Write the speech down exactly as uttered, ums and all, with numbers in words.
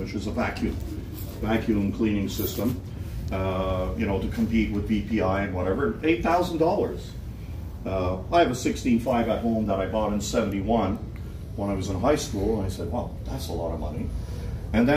which is a vacuum, vacuum cleaning system, uh, you know, to compete with V P I and whatever, eight thousand dollars. Uh, I have a sixteen five at home that I bought in seventy-one when I was in high school, and I said, well, that's a lot of money. And then